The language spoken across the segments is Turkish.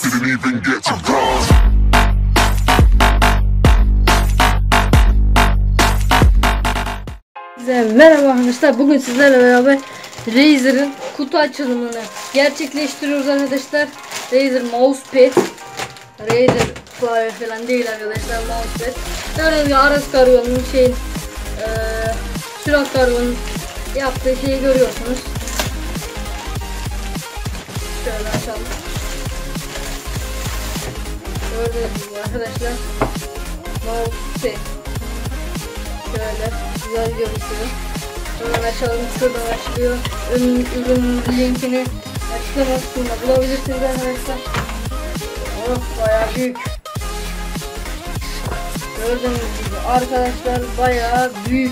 didn't even get to bronze. Merhaba arkadaşlar, bugün sizlerle beraber Razer'ın kutu açılımını gerçekleştiriyoruz arkadaşlar. Razer mousepad, Razer klavye falan değil arkadaşlar, mousepad. Gördüğünüz gibi Aras Kargo'nun Sürat Kargo'nun yaptığı şeyi görüyorsunuz. Şöyle açalım. Gördüğünüz gibi arkadaşlar mousepad şöyle güzel gözüküyor. Hemen açalım, şuradan açılıyor. Ürün linkini açıklama kısmında bulabilirsiniz arkadaşlar. Oh, bayağı büyük. Gördüğünüz gibi arkadaşlar bayağı büyük.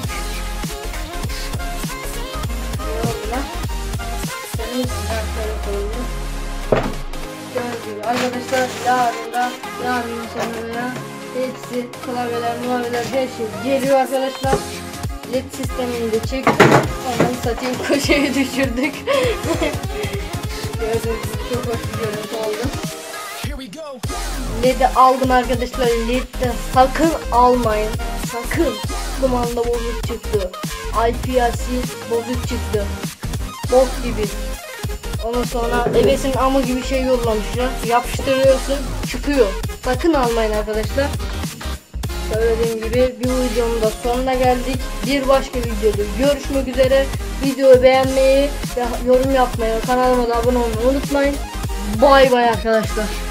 Gördüğünüz gibi arkadaşlar yarın sonra hepsi klavyeler her şey geliyor arkadaşlar. LED sistemini de çektik. Ondan satayım, köşeye düşürdük. Gördüğünüz gibi çok hoş bir görüntü oldu. LED'i aldım arkadaşlar. LED'den sakın almayın. Sakın. Kumanda bozuk çıktı. IPRC bozuk çıktı. Bok gibi. Ondan sonra ebesin amı gibi şey yollamışlar. Yapıştırıyorsun, çıkıyor. Sakın almayın arkadaşlar. Söylediğim gibi bir videonun da sonuna geldik. Bir başka videoda görüşmek üzere. Videoyu beğenmeyi ve yorum yapmayı, kanalıma da abone olmayı unutmayın. Bay bay arkadaşlar.